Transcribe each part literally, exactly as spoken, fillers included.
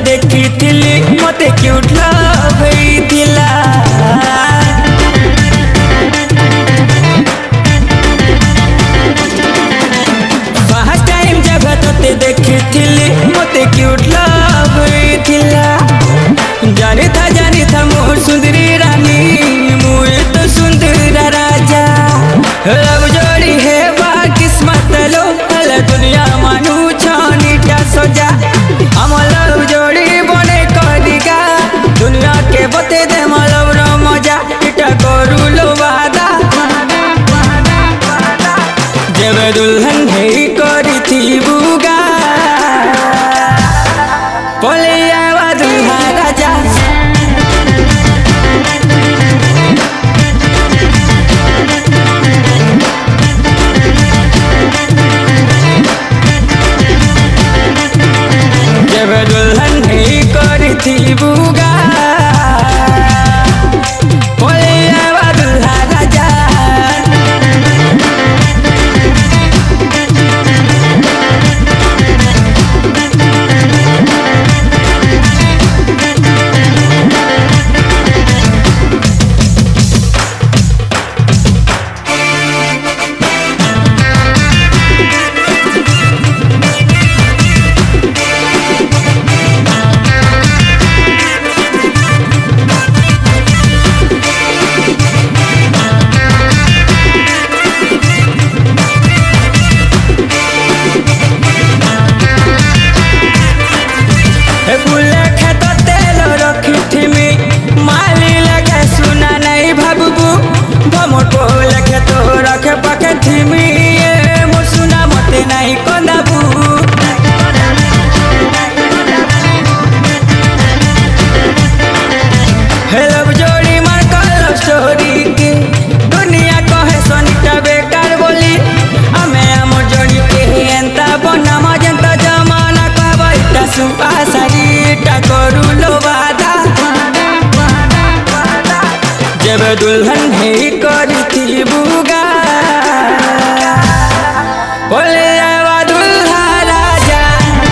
देखी थिली मते cute लभैथिला first time जब तोते देखी थिली मते क्यूट लभैथिला जानी था जानी था मोर सुंदरी रानी मुए तो सुंदर राजा लव जोड़ी है बा किस्मत लो हल दुनिया मानू छानीटा सजा हम लव जोड़ी बने कदिगा दुनिया के बते दे मलव रो मजा इटा करू लो वादा जब दुल्हन है करी थी बुगा बोले आवा दुल्हा राजा जब दुल्हन है करी थी बुगा बोले आवा दुल्हा राजा जब दुल्हन है करी थी बुगा बोले आवा दुल्हा राजा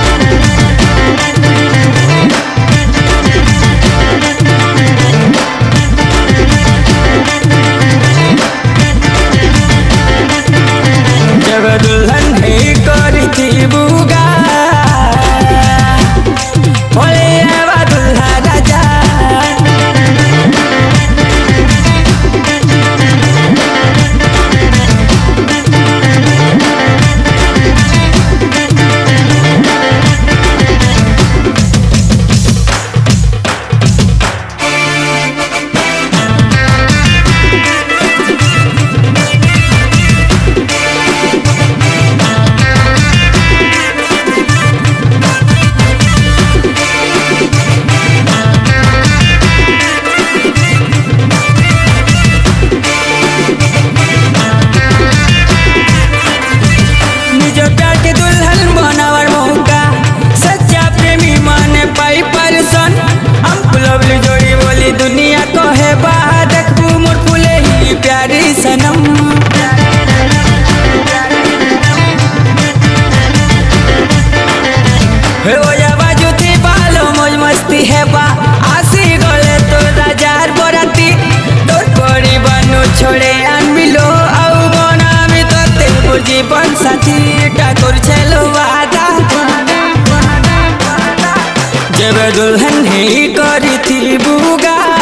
जब दुल्हन है करी थी बुगा बोले आवा दुल्हा राजा दुनिया को है बाहर देखबू मोर फूले ही प्यारी सनम हे ओ या बाजू थी बालो मौज मस्ती है बा आसी गले तो राजार बराती तोर परी बनू छोड़े आन मिलो आउ बनामी तोते मोर जीवन साथी ठाकुर छेलो वादा जब दुल्हन है करी थी बुगा